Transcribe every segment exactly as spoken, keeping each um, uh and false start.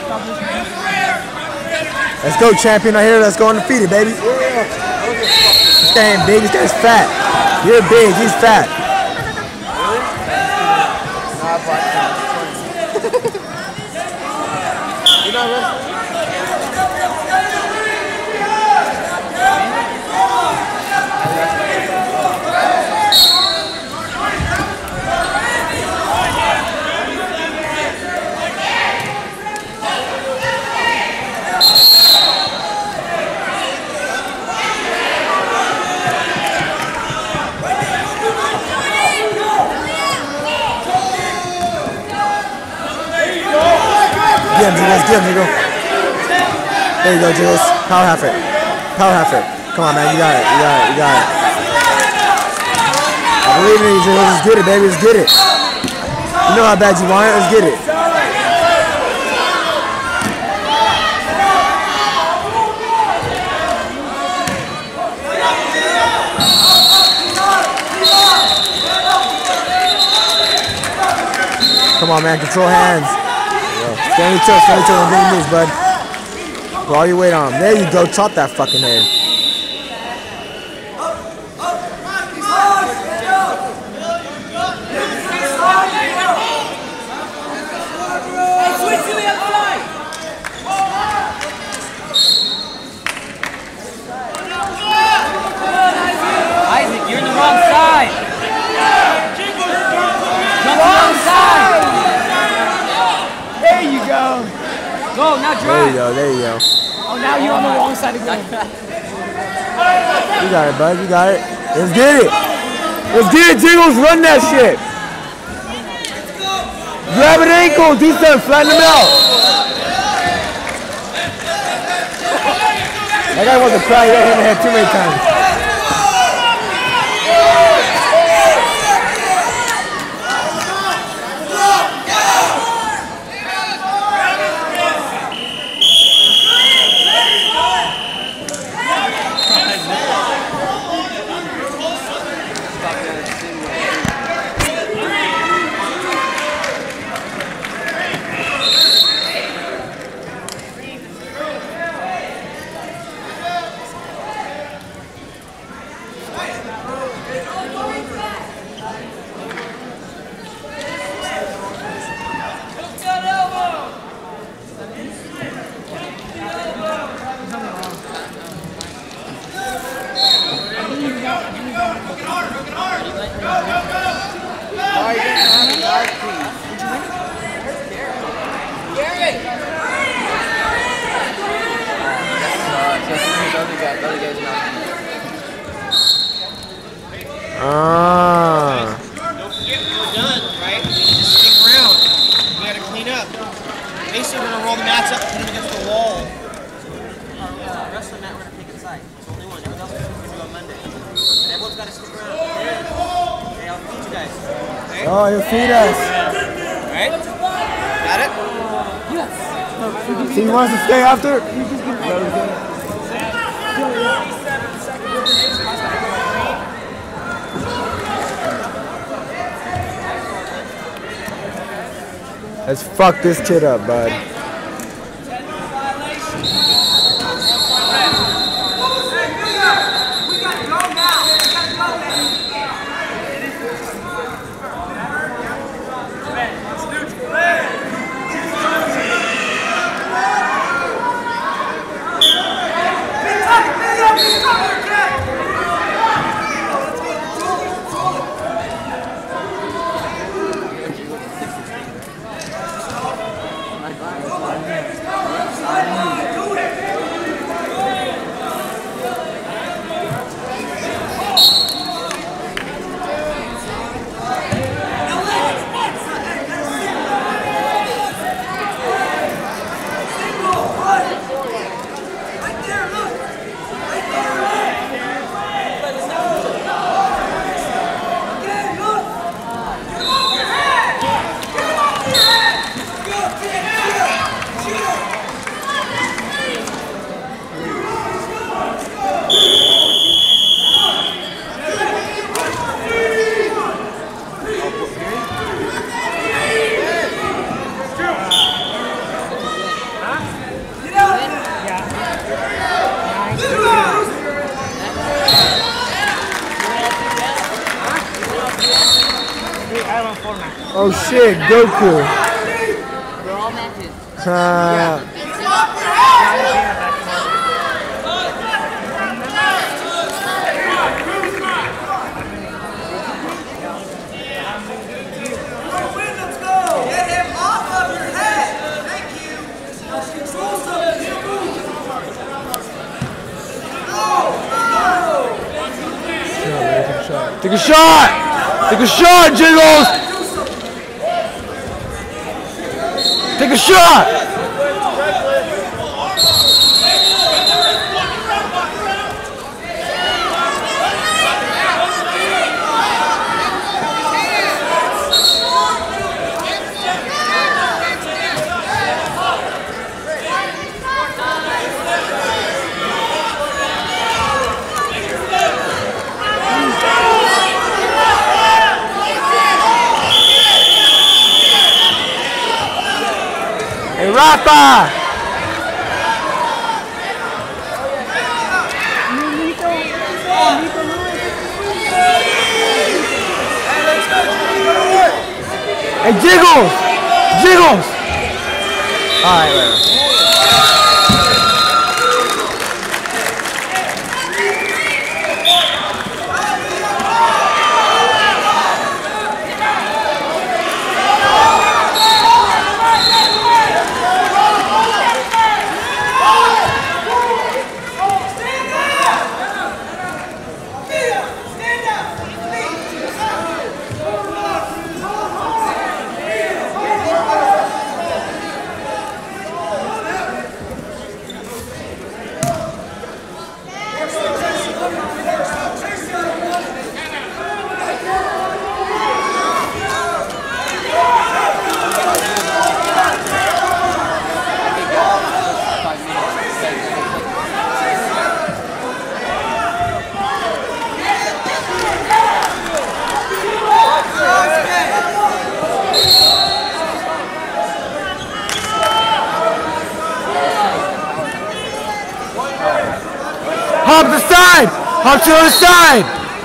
Let's go, champion. Right here. Let's go undefeated, baby. This guy ain't big. This guy's fat. You're big. He's fat. Really? Nah, but you're not wrestling? Get him, Jiggles. Get him, Jiggles. There you go, Jiggles. Power half it. Power half it. Come on, man. You got it. You got it. You got it. I believe in you, Jiggles. Let's get it, baby. Let's get it. You know how bad you want it. Let's get it. Come on, man. Control hands. Stanley Tilt, Stanley Tilt, and big moves, bud. Put all your weight on him. There you go. Chop that fucking head. Isaac, you're in the wrong side. Jump the wrong side. There you go. Go, now drive. There you go, there you go. Oh, now you're on the wrong side again. You got it, bud. You got it. Let's get it. Let's get it, Jiggles. Run that shit. Grab an ankle. Do something. Flatten him out. That guy wasn't crying. He got hit in the head too many times. Ah. Don't forget when we're done, right? Just stick around. We gotta clean up. Basically, we're gonna roll the mats up and put them against the wall. The rest of the mat we're gonna take inside. It's only one. Everyone else is gonna do on Monday. And everyone's gotta stick around. Hey, I'll feed you guys. Okay? Oh, he'll feed us. Alright? Got it? Yes. So he wants to stay after? Let's fuck this kid up, bud. Oh shit, Goku. We're all matches. Uh, Take a shot! Take a shot, Jiggles! Take a shot! hey, Rafa! Hey, Jiggles! Jiggles! Alright, whatever. Hop to the side! Hop to the side!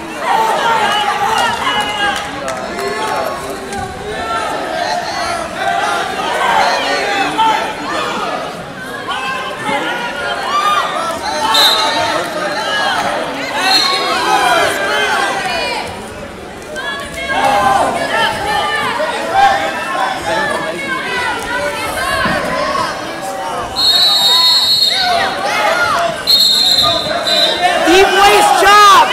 Deep waist chop!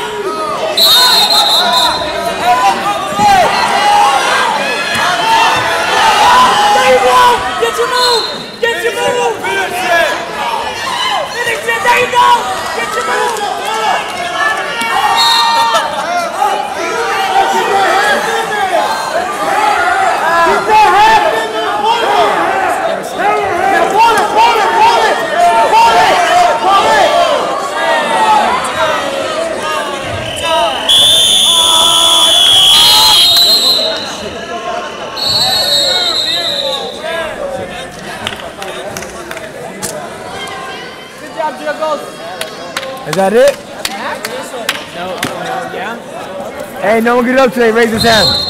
There you go! Get your move! Get your move! Finish it! There you go! Get your move! Keep that head in there! Pull it! Pull it! Pull it! Pull it! Pull it! Good job, Jiggles. Is that it? No, no, yeah. Hey, no one get up today. Raise his hand.